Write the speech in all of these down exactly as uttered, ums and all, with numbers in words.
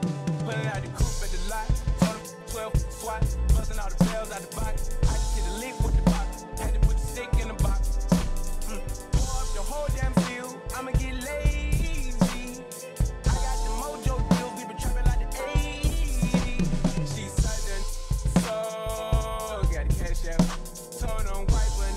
Pulling out the coupe at the lot, told him twelve swat, busting all the bells out the box. I just hit a lick with the box, had to put the stick in the box. Mm. Pour up the whole damn seal, I'ma get lazy. I got the mojo deals, we been trapping like the eighties. She southern, so got the cash out. Told them white, but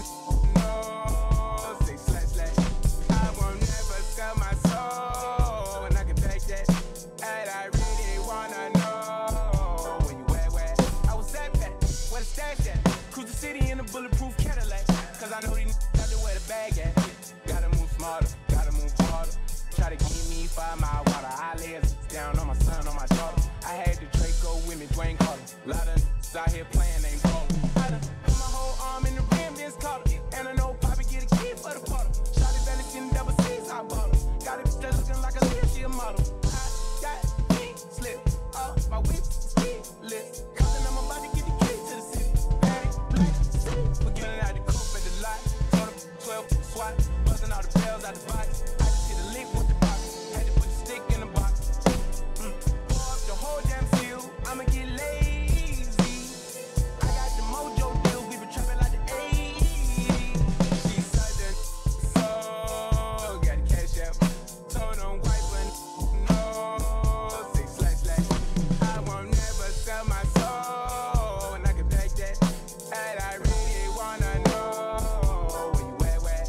no, say slash slash. I won't never sell my soul, and I can back that. And I really wanna know where you at, where I was at that, where the stash at. Cruise the city in a bulletproof Cadillac, cause I know these got to where the bag at. Gotta move smarter, gotta move harder. Try to keep me five mile water. I lay it down on my son, on my daughter. I had the Draco with me, Dwayne Carter. Lot of niggas out here playing, ain't ballin'. I done put my whole arm in the rim, Vince Carter. And I know Poppy get a key for the Potter. Shotty belly skin double C's, I bought her. Got it still looking like a little, she a model. I got pink slip up my whip, ski list. Cause I'm about to get the key to the city. Patty, black, city. We're getting out the coupe at the lot. Told him twelve swat, busting all the bells out the box. I just hit a lick with the box, had to put the stick in the box. Mm. Pour up the whole damn seal, I'ma get lazy. I got the mojo deals, we been trapping like the eighties. She southern, so got the cash out. Told them white, but no, say slash slash. I won't never sell my soul, and I can back that. And I really wanna know where you at, where?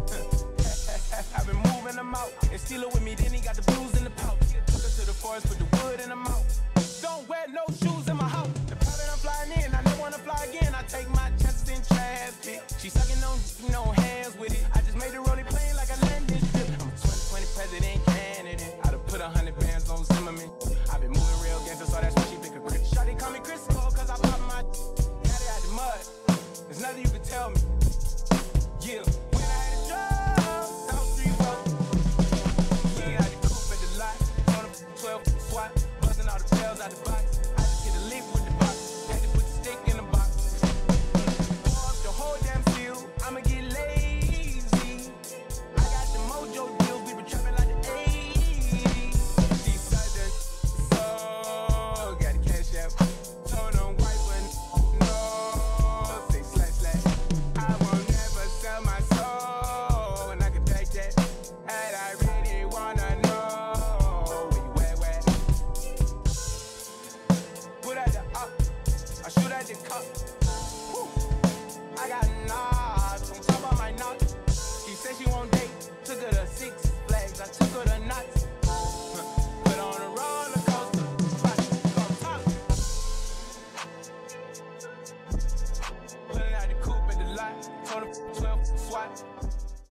I've been moving them out, and steal it with me, then he got the blues in the pouch. Took her to the forest, put the wood in the mouth. Don't wear no shoes in my house. The private I'm flying in, I never wanna fly again. I take my chances in traffic. She sucking on, no hands with it. I just made the rolling plane like a landing strip. I'm a twenty twenty president candidate. I done put a hundred bands on Zimmerman. I've been moving real gangster, so that's why she pick a Chris. Shawty call me Chris Cole, cause I pop my got it out the mud. There's nothing you can tell me. Yeah, when I had a job, South Street Road. Yeah, I had the coupe at the lot. Told him twelve swat, busting all the bells out the box. I just hit a lick with the box, had to put the stick in the box. Pour up the whole damn seal, I'ma get lazy. I got the mojo deals, we been trapping like the eighties. She southern, so got the cash out. Told them white, but no, say slash slash. I won't never sell my soul, and I can back that. And I really wanna know where you at, where? Put at the up, I shoot at the cup. Whew. I got knots on top of my knots. She said she won't date, took her to Six Flags, I took her to Knots.